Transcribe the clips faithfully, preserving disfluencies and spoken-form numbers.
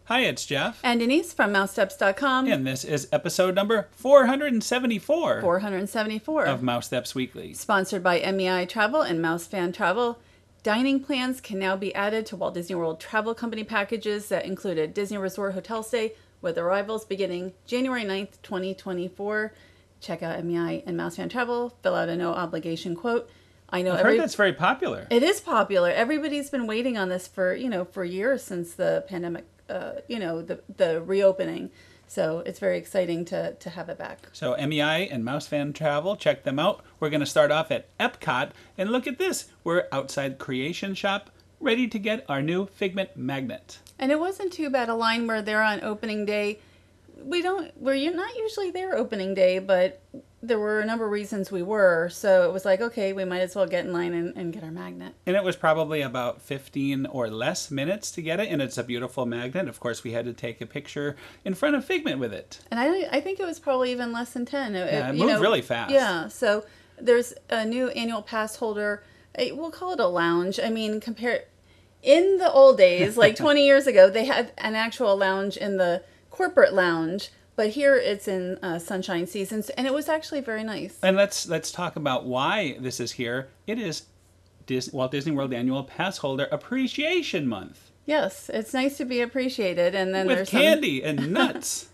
Hi, it's Jeff. And Denise from mouse steps dot com. And this is episode number four hundred seventy-four. four hundred seventy-four. Of Mouse Steps Weekly. Sponsored by M E I Travel and Mouse Fan Travel. Dining plans can now be added to Walt Disney World Travel Company packages that include a Disney Resort hotel stay with arrivals beginning January ninth, twenty twenty-four. Check out M E I and Mouse Fan Travel. Fill out a no obligation quote. I know I've every, heard that's very popular. It is popular. Everybody's been waiting on this for, you know, for years since the pandemic. Uh, you know, the the reopening. So it's very exciting to, to have it back. So M E I and Mouse Fan Travel, check them out. We're going to start off at Epcot. And look at this. We're outside Creation Shop, ready to get our new Figment magnet. And it wasn't too bad a line where they're on opening day. We don't, we're not usually there opening day, but there were a number of reasons we were. So it was like, okay, we might as well get in line and, and get our magnet. And it was probably about fifteen or less minutes to get it. And it's a beautiful magnet. Of course, we had to take a picture in front of Figment with it. And I I think it was probably even less than ten. It, Yeah, it you moved know, really fast. Yeah. So there's a new annual pass holder. We'll call it a lounge. I mean, compare in the old days, like twenty years ago, they had an actual lounge in the corporate lounge. But here it's in uh, Sunshine Seasons, and it was actually very nice. And let's let's talk about why this is here. It is Dis- Walt Disney World Annual Pass Holder Appreciation Month. Yes, it's nice to be appreciated, and then with there's candy some... and nuts.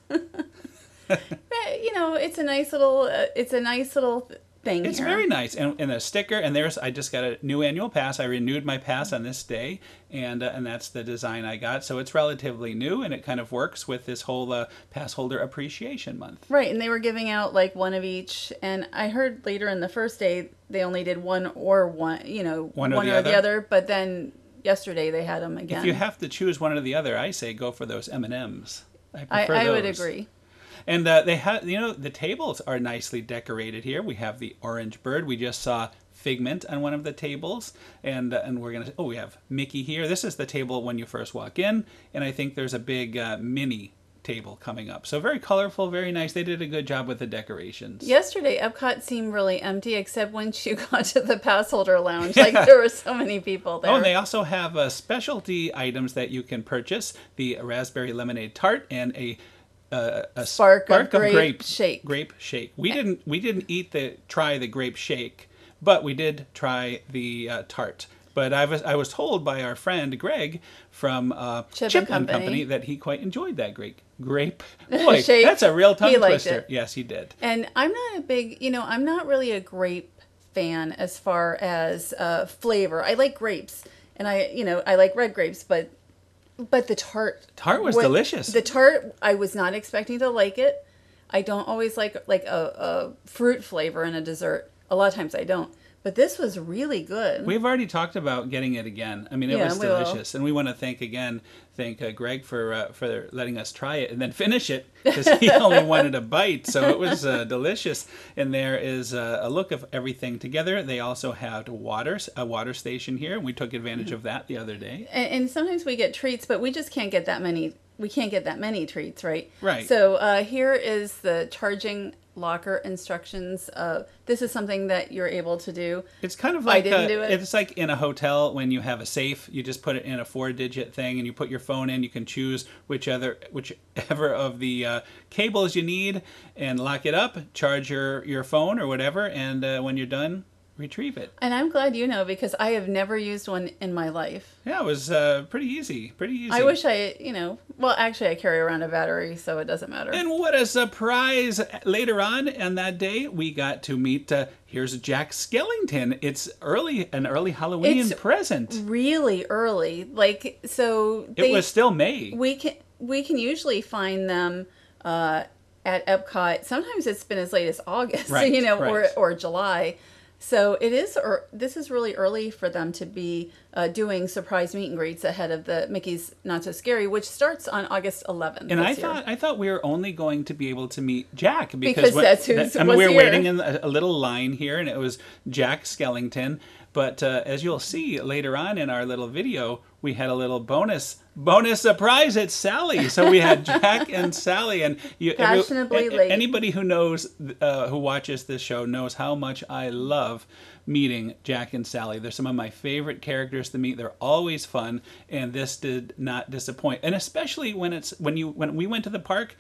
You know, it's a nice little uh, it's a nice little th- thing. It's here. very nice, and, and a sticker. And there's I just got a new annual pass. I renewed my pass on this day, and uh, and that's the design I got. So it's relatively new, and it kind of works with this whole uh, Pass Holder Appreciation Month. Right, and they were giving out like one of each. And I heard later in the first day they only did one or one, you know, one or, one the, or other. the other. But then yesterday they had them again. If you have to choose one or the other, I say go for those M and M's. I I, prefer I those. would agree. And uh, they have, you know, the tables are nicely decorated here. We have the orange bird. We just saw Figment on one of the tables, and uh, and we're gonna. Oh, we have Mickey here. This is the table when you first walk in, and I think there's a big uh, mini table coming up. So very colorful, very nice. They did a good job with the decorations. Yesterday, Epcot seemed really empty, except once you got to the pass holder lounge. Like there were so many people there. Oh, and they also have uh, specialty items that you can purchase: the raspberry lemonade tart and a Uh, a spark, spark of, of grape, grape shake. Grape shake. We didn't. We didn't eat the try the grape shake, but we did try the uh, tart. But I was I was told by our friend Greg from uh, Chip, Chip and Company. and Company that he quite enjoyed that grape grape. Boy, Shake. that's a real tongue He liked twister. it. Yes, he did. And I'm not a big, you know, I'm not really a grape fan as far as uh, flavor. I like grapes, and I, you know, I like red grapes, but. But the tart Tart was what, delicious. The tart, I was not expecting to like it. I don't always like like a, a fruit flavor in a dessert. A lot of times I don't. But this was really good. We've already talked about getting it again. I mean, it Yeah, was we will. delicious, and we want to thank again, thank uh, Greg for uh, for letting us try it and then finish it because he only wanted a bite, so it was uh, delicious. And there is uh, a look of everything together. They also had water, a water station here, and we took advantage of that the other day. And, and sometimes we get treats, but we just can't get that many. We can't get that many treats, right? Right. So uh, here is the charging locker instructions. Uh, this is something that you're able to do. It's kind of I like didn't a, do it. It's like in a hotel when you have a safe, you just put it in a four-digit thing, and you put your phone in. You can choose which other, whichever of the uh, cables you need, and lock it up. Charge your your phone or whatever, and uh, when you're done, retrieve it. And I'm glad you know because I have never used one in my life. Yeah, it was uh, pretty easy. Pretty easy. I wish I, you know, well, actually I carry around a battery, so it doesn't matter. And what a surprise! Later on in that day, we got to meet. Uh, here's Jack Skellington. It's early, an early Halloween It's present. Really early, like so. They, It was still May. We can we can usually find them uh, at Epcot. Sometimes it's been as late as August, Right, you know, right. or or July. So it is, or this is really early for them to be uh, doing surprise meet and greets ahead of the Mickey's Not So Scary, which starts on August eleventh. And I this year. thought I thought we were only going to be able to meet Jack because, Because when- that's who's- I mean, was we were here. waiting in a, a little line here, and it was Jack Skellington. But uh, as you'll see later on in our little video, we had a little bonus bonus surprise, it's Sally. So we had Jack and Sally, and you, Fashionably every, late. anybody who knows, uh, who watches this show knows how much I love meeting Jack and Sally. They're some of my favorite characters to meet. They're always fun, and this did not disappoint. And especially when it's when you when we went to the park,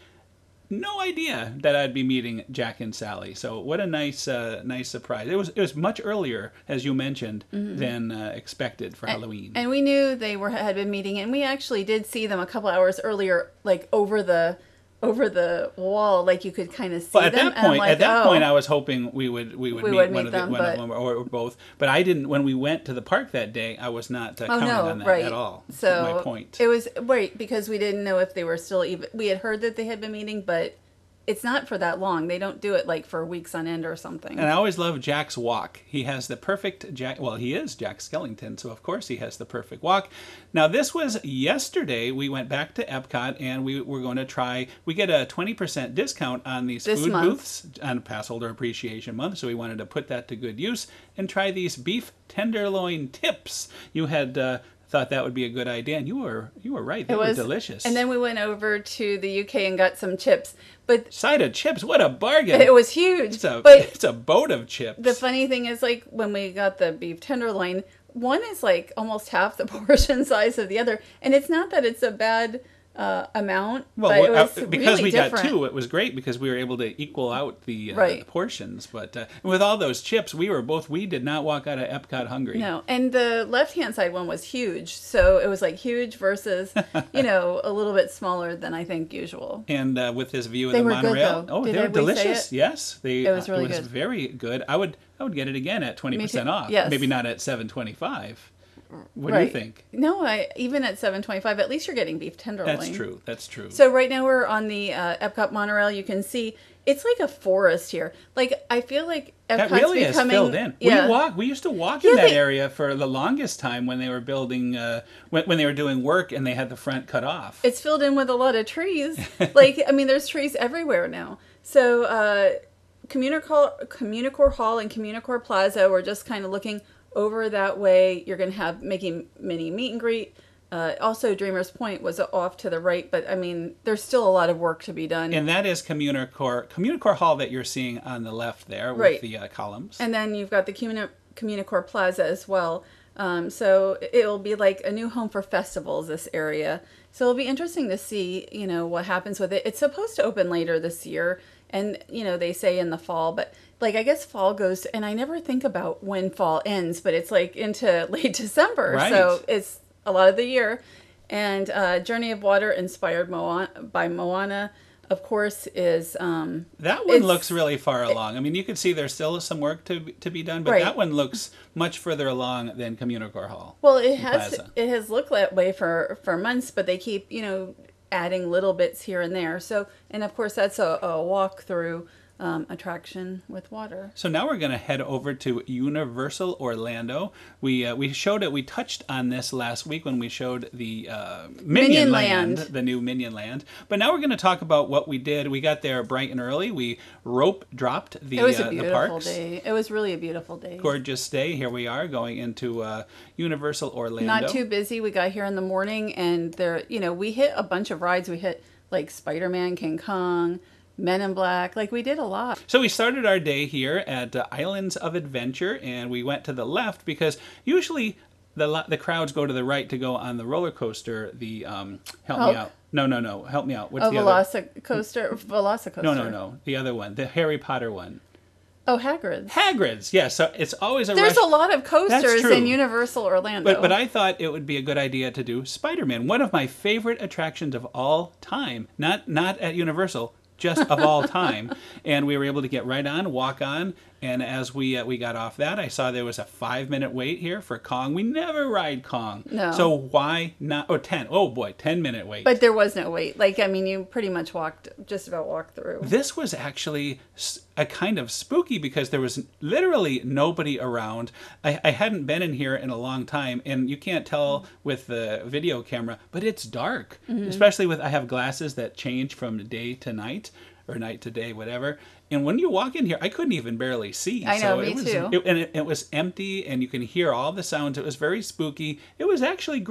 no idea that I'd be meeting Jack and Sally. So what a nice, uh, nice surprise! It was it was much earlier, as you mentioned, mm-hmm. than uh, expected for and, Halloween. And we knew they were had been meeting, and we actually did see them a couple hours earlier, like over the over the wall, like you could kind of see well, at them. that point, like, at that oh, point, I was hoping we would we would we meet would one meet of the, them, one but, of them or, or both. But I didn't. When we went to the park that day, I was not uh, oh, counting no, on that right. at all. So my point. It was right because we didn't know if they were still even. We had heard that they had been meeting, but it's not for that long. They don't do it like for weeks on end or something. And I always love Jack's walk. He has the perfect Jack. Well, he is Jack Skellington, so of course he has the perfect walk. Now, this was yesterday. We went back to Epcot, and we were going to try. We get a twenty percent discount on these This food month. booths on Passholder Appreciation Month, so we wanted to put that to good use and try these beef tenderloin tips. You had uh, thought that would be a good idea, and you were you were right. They it were was delicious. And then we went over to the U K and got some chips, but side of chips, what a bargain! it was huge. It's a but it's a boat of chips. the funny thing is, like when we got the beef tenderloin, one is like almost half the portion size of the other, and it's not that it's a bad uh, amount, well, but it uh, was because really we different. got two, it was great because we were able to equal out the, uh, Right. the portions. But uh, with all those chips, we were both we did not walk out of Epcot hungry. No, and the left-hand side one was huge, so it was like huge versus, you know, a little bit smaller than I think usual. And uh, with this view of They the were good, monorail, though. oh, Did they were we say delicious. it? Yes, they. It was really uh, it was good. very good. I would I would get it again at twenty percent too. off. Yes. Maybe not at seven twenty five. What right. do you think? No, I even at seven twenty-five, at least you're getting beef tenderloin. That's true. That's true. So right now we're on the uh, Epcot monorail. You can see it's like a forest here. Like I feel like Epcot's that really is becoming, filled in. Yeah. We walk. We used to walk Yeah, in that they- area for the longest time when they were building, uh, when, when they were doing work and they had the front cut off. It's filled in with a lot of trees. Like I mean, there's trees everywhere now. So uh, Communicore, Communicore Hall and Communicore Plaza, we're just kind of looking over that way. You're going to have Mickey Mini meet and greet. Uh, also, Dreamer's Point was off to the right, but I mean, there's still a lot of work to be done. And that is Communicore, Communicore Hall that you're seeing on the left there with Right. the uh, columns. And then you've got the Communi- Communicore Plaza as well. Um, so it'll be like a new home for festivals, this area. So it'll be interesting to see, you know, what happens with it. It's supposed to open later this year. And, you know, they say in the fall, but like, I guess fall goes, and I never think about when fall ends, but it's like into late December. Right. So it's a lot of the year. And uh, Journey of Water, inspired Moana, by Moana, of course, is... Um, that one it's- looks really far along. I mean, you can see there's still some work to to be done, but Right. that one looks much further along than Communicore Hall. Well, it has Plaza. it has looked that way for, for months, but they keep, you know, adding little bits here and there. So, and of course, that's a, a walk-through um, attraction with water. So now we're going to head over to Universal Orlando. We uh, we showed it. We touched on this last week when we showed the uh, Minion, Minion Land, Land. the new Minion Land. But now we're going to talk about what we did. We got there bright and early. We rope dropped the It was uh, a the beautiful parks. day. It was really a beautiful day. Gorgeous day. Here we are going into uh, Universal Orlando. Not too busy. We got here in the morning, and there, you know, we hit a bunch of rides. We hit like Spider-Man, King Kong, Men in Black. Like we did a lot. So we started our day here at uh, Islands of Adventure, and we went to the left because usually the lo- the crowds go to the right to go on the roller coaster. The um, help me Hulk? out. No, no, no. Help me out. What's Oh, the other? Velocicoaster, Velocicoaster. No, no, no. The other one, the Harry Potter one. Oh, Hagrid's. Hagrid's. Yeah. So it's always a There's rush. a lot of coasters true. in Universal Orlando. But but I thought it would be a good idea to do Spider-Man, one of my favorite attractions of all time. Not not at Universal, just of all time. And we were able to get right on, walk on, and as we uh, we got off that, I saw there was a five minute wait here for Kong. We never ride Kong. No. So why not? Oh, ten. Oh boy, ten minute wait. But there was no wait. Like, I mean, you pretty much walked, just about walked through. This was actually s- a kind of spooky because there was literally nobody around. I, I hadn't been in here in a long time, and you can't tell with the video camera, but it's dark. Mm-hmm. Especially with, I have glasses that change from day to night, or night to day, whatever. And when you walk in here, I couldn't even barely see. I know, so me it was, too. It, and it, it was empty, and you can hear all the sounds. It was very spooky. It was actually great.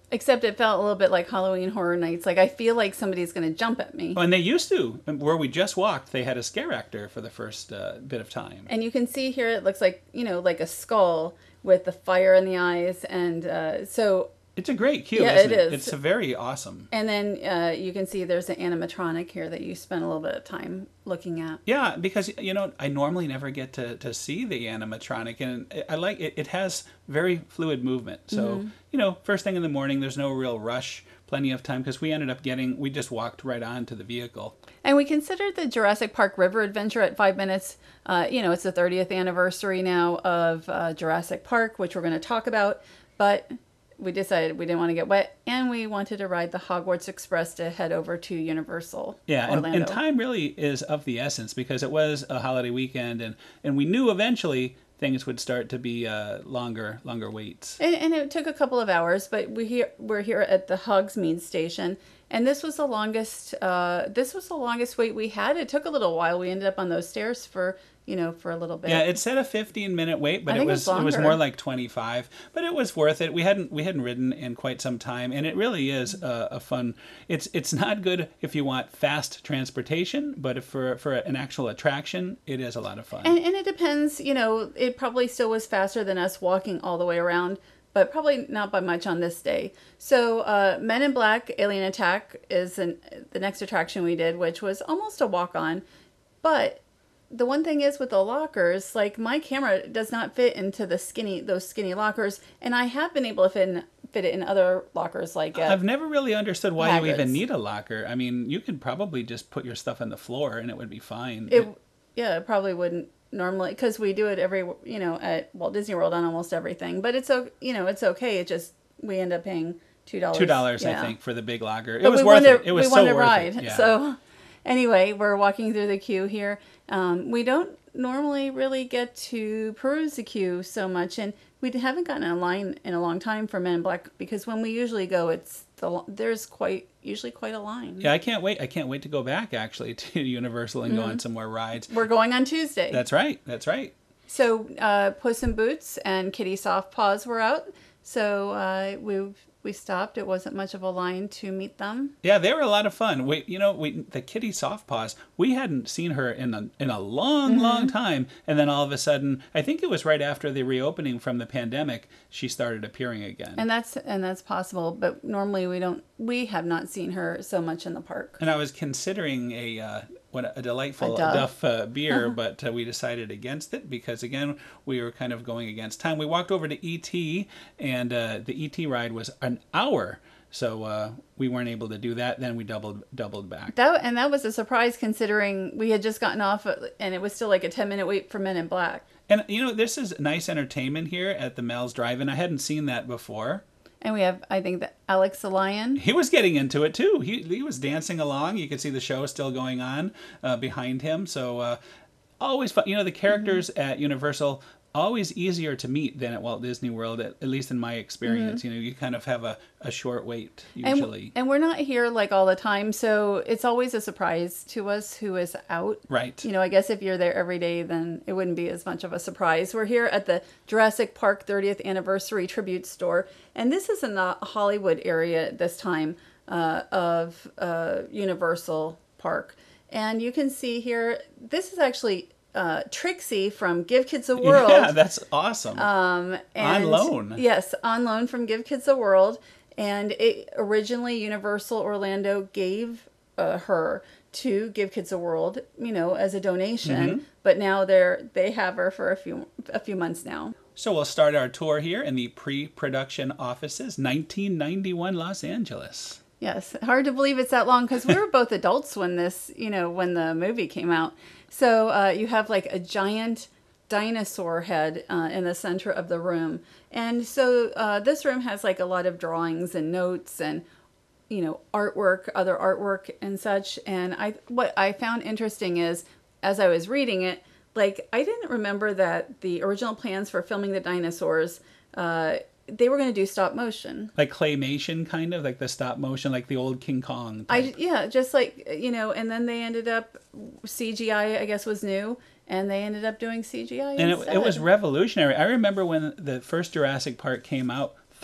Except it felt a little bit like Halloween Horror Nights. Like I feel like somebody's going to jump at me. Oh, and they used to. Where we just walked, they had a scare actor for the first uh, bit of time. And you can see here it looks like, you know, like a skull with the fire in the eyes. And uh, so... It's a great cue, yeah, isn't it it? is. It's a very awesome. And then uh, you can see there's an animatronic here that you spent a little bit of time looking at. Yeah, because, you know, I normally never get to, to see the animatronic, and I like it. It has very fluid movement. So, mm-hmm. you know, first thing in the morning, there's no real rush, plenty of time, because we ended up getting, we just walked right on to the vehicle. And we considered the Jurassic Park River Adventure at five minutes. Uh, you know, it's the thirtieth anniversary now of uh, Jurassic Park, which we're going to talk about. But... we decided we didn't want to get wet, and we wanted to ride the Hogwarts Express to head over to Universal Yeah, and, Orlando. and time really is of the essence because it was a holiday weekend, and, and we knew eventually things would start to be uh, longer longer waits. And, and it took a couple of hours, but we here we're here at the Hogsmeade station, and this was the longest. Uh, this was the longest wait we had. It took a little while. We ended up on those stairs for. You know, for a little bit. Yeah, it said a fifteen minute wait, but I it think was it was it was longer. more like twenty-five. But it was worth it. We hadn't we hadn't ridden in quite some time, and it really is a, a fun. It's it's not good if you want fast transportation, but if for for an actual attraction, it is a lot of fun. And, and it depends. You know, it probably still was faster than us walking all the way around, but probably not by much on this day. So, uh, Men in Black: Alien Attack is an, the next attraction we did, which was almost a walk on, but. The one thing is with the lockers, like my camera does not fit into the skinny, those skinny lockers, and I have been able to fit, in, fit it in other lockers like. Uh, I've never really understood why Hagrid's. you even need a locker. I mean, you could probably just put your stuff on the floor and it would be fine. It, yeah, it probably wouldn't normally because we do it every, you know, at Walt Disney World on almost everything. But it's o- you know, it's okay. It just we end up paying two dollars. Two dollars, yeah. I think, for the big locker. It But was we worth wanted, it. It was we so wanted to worth ride. it. Yeah. So anyway, we're walking through the queue here. Um, we don't normally really get to peruse the queue so much, and we haven't gotten in a line in a long time for Men in Black because when we usually go, it's the there's quite usually quite a line. Yeah, I can't wait. I can't wait to go back actually to Universal and Mm-hmm. go on some more rides. We're going on Tuesday. That's right. That's right. So uh, Puss in Boots and Kitty Soft Paws were out. So uh, we we stopped. It wasn't much of a line to meet them. Yeah, they were a lot of fun. We, you know, we the Kitty Softpaws. We hadn't seen her in a in a long, Mm-hmm. long time, and then all of a sudden, I think it was right after the reopening from the pandemic, she started appearing again. And that's and that's possible, but normally we don't. We have not seen her so much in the park. And I was considering a uh, what a delightful A Duff. Duff uh, beer, but uh, we decided against it because again we were kind of going against time. We walked over to E T, and uh, the E T ride was an hour, so uh, we weren't able to do that. Then we doubled doubled back. That and that was a surprise considering we had just gotten off, and it was still like a ten minute wait for Men in Black. And you know, this is nice entertainment here at the Mel's Drive-In. I hadn't seen that before. And we have, I think, that Alex the Lion. He was getting into it too. He he was dancing along. You could see the show still going on uh, behind him. So uh, always fun. You know, the characters mm-hmm. at Universal always easier to meet than at Walt Disney World. At, at least in my experience, mm-hmm. you know, you kind of have a, a short wait usually. And, and we're not here like all the time, so it's always a surprise to us who is out. Right. You know, I guess if you're there every day, then it wouldn't be as much of a surprise. We're here at the Jurassic Park thirtieth Anniversary Tribute Store, and this is in the Hollywood area this time uh, of uh, Universal Park. And you can see here, this is actually uh, Trixie from Give Kids a World. Yeah, that's awesome. Um, and, on loan. Yes, on loan from Give Kids a World. And it originally Universal Orlando gave uh, her to Give Kids a World, you know, as a donation. Mm-hmm. But now they're they have her for a few a few months now. So we'll start our tour here in the pre-production offices, nineteen ninety-one Los Angeles. Yes, hard to believe it's that long because we were both adults when this, you know, when the movie came out. So uh, you have like a giant dinosaur head uh, in the center of the room. And so uh, this room has like a lot of drawings and notes and, you know, artwork, other artwork and such. And I, what I found interesting is as I was reading it, like I didn't remember that the original plans for filming the dinosaurs, uh, they were going to do stop motion. Like claymation, kind of like the stop motion, like the old King Kong type. I, yeah, just like, you know, and then they ended up, C G I, I guess, was new, and they ended up doing C G I And instead. it, it was revolutionary. I remember when the first Jurassic Park came out,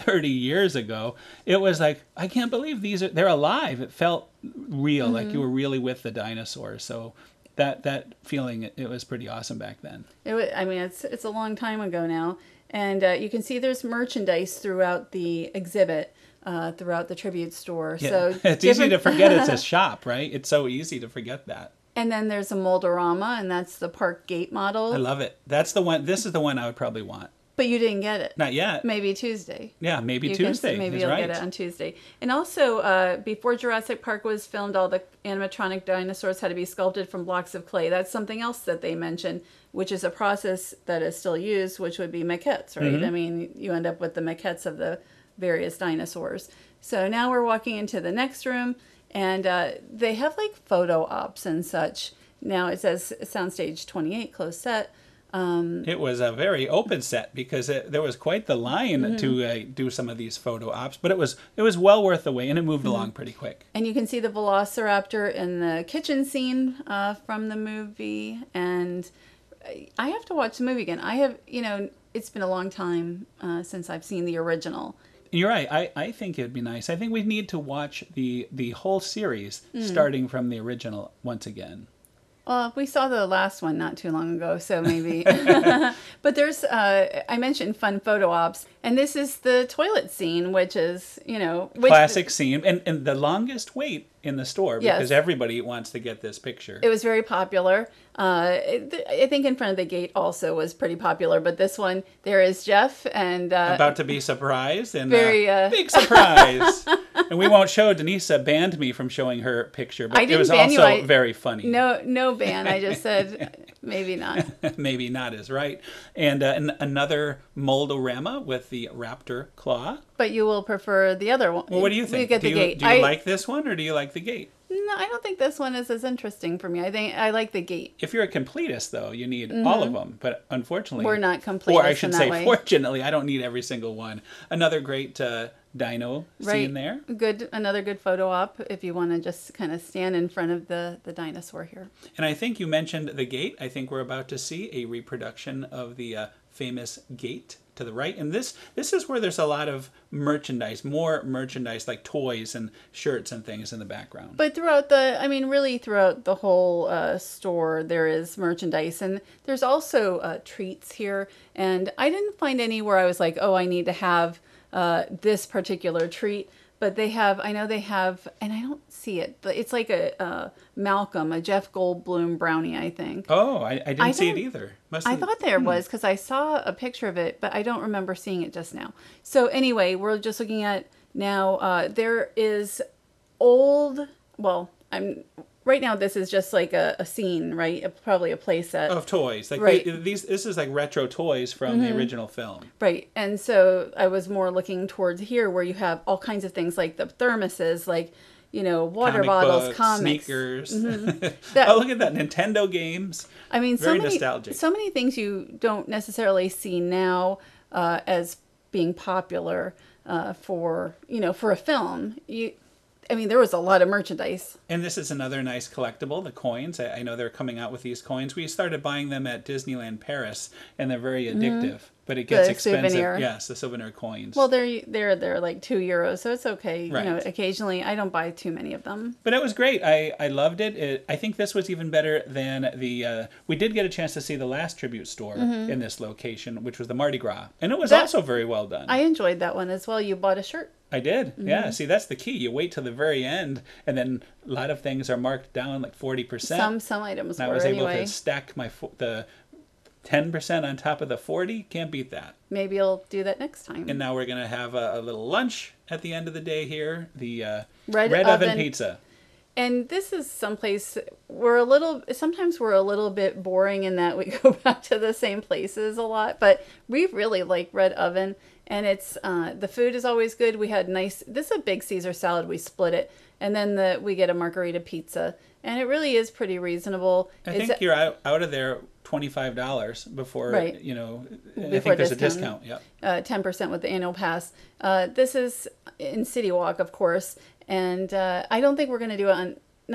thirty years ago, it was like, I can't believe these are, they're alive. It felt real, mm-hmm. like you were really with the dinosaurs. So that that feeling, it, it was pretty awesome back then. It was, I mean, it's it's a long time ago now. And uh, you can see there's merchandise throughout the exhibit, uh, throughout the tribute store. Yeah. So it's easy to forget it's a shop, right? It's so easy to forget that. And then there's a Mold-O-Rama, and that's the Park Gate model. I love it. That's the one. This is the one I would probably want. But you didn't get it. Not yet. Maybe Tuesday. Yeah, maybe you Tuesday. Can, maybe is you'll right. get it on Tuesday. And also, uh, before Jurassic Park was filmed, all the animatronic dinosaurs had to be sculpted from blocks of clay. That's something else that they mentioned, which is a process that is still used, which would be maquettes, right? Mm-hmm. I mean, you end up with the maquettes of the various dinosaurs. So now we're walking into the next room, and uh, they have like photo ops and such. Now it says Soundstage twenty-eight, closed set. Um, it was a very open set because it, there was quite the line mm-hmm. to uh, do some of these photo ops, but it was it was well worth the wait, and it moved mm-hmm. along pretty quick. And you can see the Velociraptor in the kitchen scene uh, from the movie, and I have to watch the movie again. I have, you know, it's been a long time uh, since I've seen the original. You're right. I, I think it'd be nice. I think we need to watch the the whole series mm. starting from the original once again. Well, we saw the last one not too long ago, so maybe. But there's, uh, I mentioned fun photo ops, and this is the toilet scene, which is, you know... Which, classic scene, and, and the longest wait in the store, because yes. everybody wants to get this picture. It was very popular. Uh, it, I think in front of the gate also was pretty popular, but this one, there is Jeff, and... Uh, About to be surprised, and very, uh, big surprise! And we won't show, Denise banned me from showing her picture, but I didn't it was ban also you. I, very funny. No, no ban. I just said maybe not. Maybe not is right. And, uh, and another Mold-O-Rama with the raptor claw. But you will prefer the other one. Well, what do you think? We get do the you, gate. Do you I, like this one, or do you like the gate? No, I don't think this one is as interesting for me. I think I like the gate. If you're a completist, though, you need mm-hmm. all of them. But unfortunately, we're not completists. Or I should in that say, way. fortunately, I don't need every single one. Another great uh, dino right. scene there. Good, another good photo op if you want to just kind of stand in front of the the dinosaur here. And I think you mentioned the gate. I think we're about to see a reproduction of the uh, famous gate to the right, and this this is where there's a lot of merchandise, more merchandise like toys and shirts and things in the background. But throughout the, I mean, really throughout the whole uh, store, there is merchandise, and there's also uh, treats here. And I didn't find any where I was like, oh, I need to have uh, this particular treat. But they have, I know they have, and I don't see it, but it's like a, a Malcolm, a Jeff Goldblum brownie, I think. Oh, I, I didn't I see it either. Must I have, thought there hmm. was, because I saw a picture of it, but I don't remember seeing it just now. So anyway, we're just looking at now, uh, there is old, well, I'm... Right now, this is just like a, a scene, right? A, probably a play set. Of toys. Like right. they, these, this is like retro toys from mm-hmm. the original film. Right. And so I was more looking towards here where you have all kinds of things like the thermoses, like, you know, water Comic bottles, books, comics. Sneakers. Mm-hmm. That, oh, look at that. Nintendo games. I mean, Very so many, nostalgic. so many things you don't necessarily see now uh, as being popular uh, for, you know, for a film. You... I mean, there was a lot of merchandise. And this is another nice collectible, the coins. I, I know they're coming out with these coins. We started buying them at Disneyland Paris, and they're very addictive. Mm-hmm. But it gets the expensive. Souvenir. Yes, the souvenir coins. Well, they're they're they're like two euros, so it's okay. Right. You know, occasionally I don't buy too many of them. But it was great. I, I loved it. it. I think this was even better than the. Uh, we did get a chance to see the last tribute store mm-hmm. in this location, which was the Mardi Gras, and it was that, also very well done. I enjoyed that one as well. You bought a shirt. I did. Mm-hmm. Yeah. See, that's the key. You wait till the very end, and then a lot of things are marked down like forty percent. Some some items and were I was able anyway. to stack my the ten percent on top of the forty. Can't beat that. Maybe I'll do that next time. And now we're gonna have a, a little lunch at the end of the day here. The uh, Red, Red Oven. Oven Pizza. And this is someplace we're a little, sometimes we're a little bit boring in that we go back to the same places a lot, but we really like Red Oven, and it's, uh, the food is always good. We had nice, this is a big Caesar salad, we split it, and then the we get a margarita pizza, and it really is pretty reasonable. I it's, think you're out, out of there twenty-five dollars before, right. you know, before I think there's discount. a discount, yeah. Uh, ten percent with the annual pass. Uh, this is in City Walk, of course, and uh, I don't think we're going to do it on, not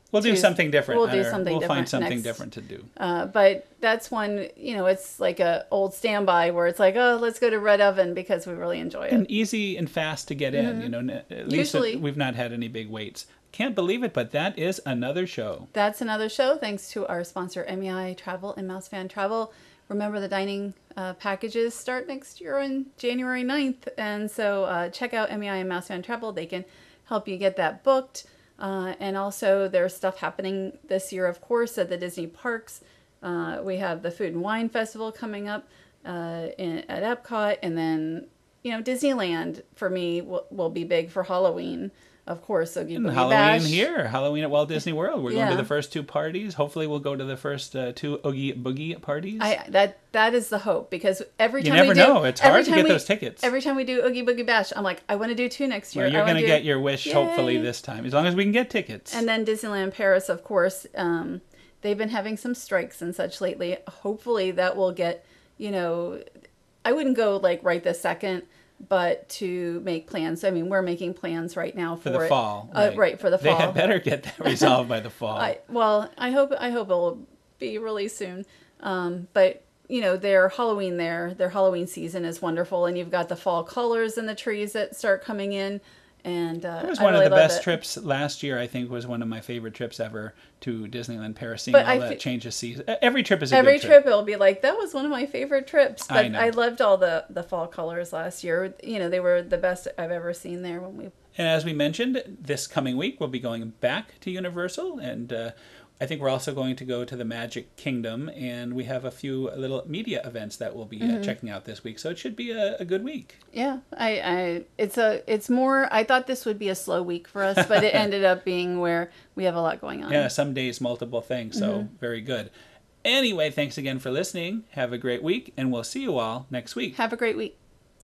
We'll do Tues- something different. We'll on do our- something We'll different find something next- different to do. Uh, but that's one, you know, it's like a old standby where it's like, oh, let's go to Red Oven because we really enjoy it. And easy and fast to get in. You know, n- at least Usually- we've not had any big waits. Can't believe it, but that is another show. That's another show. Thanks to our sponsor, M E I Travel and Mouse Fan Travel. Remember, the dining uh, packages start next year on January ninth. And so uh, check out M E I and Mouse Fan Travel. They can help you get that booked. Uh, and also, there's stuff happening this year, of course, at the Disney parks. Uh, we have the Food and Wine Festival coming up uh, in, at Epcot. And then, you know, Disneyland, for me, will, will be big for Halloween. Of course, Oogie And Boogie Halloween Bash. here, Halloween at Walt Disney World. We're going Yeah. to the first two parties. Hopefully, we'll go to the first uh, two Oogie Boogie parties. I that that is the hope, because every You time never we do, know. It's hard every to time get we- those tickets. Every time we do Oogie Boogie Bash, I'm like, I want to do two next year. Well, you're I going wanna to do- get your wish, hopefully, Yay. this time, as long as we can get tickets. And then Disneyland Paris, of course, um, they've been having some strikes and such lately. Hopefully, that will get, you know, I wouldn't go like right this second, but to make plans. I mean, we're making plans right now for, for the it. fall. Uh, right, for the They fall. had better get that resolved by the fall. I, well, I hope I hope it'll be released soon. Um, but you know, their Halloween there, their Halloween season is wonderful, and you've got the fall colors in the trees that start coming in. And uh, It was I one really of the love best it. trips last year. I think was one of my favorite trips ever to Disneyland Paris. Seeing But all I that fe- change of season. Every trip is a Every good trip it'll be like, that was one of my favorite trips. I But know. I, loved all the the fall colors last year. You know, they were the best I've ever seen there when we. And as we mentioned, this coming week we'll be going back to Universal, and uh, I think we're also going to go to the Magic Kingdom, and we have a few little media events that we'll be Mm-hmm. uh, checking out this week. So it should be a, a good week. Yeah, I, I it's a it's more. I thought this would be a slow week for us, but it ended up being where we have a lot going on. Yeah, some days multiple things, so Mm-hmm. very good. Anyway, thanks again for listening. Have a great week, and we'll see you all next week. Have a great week.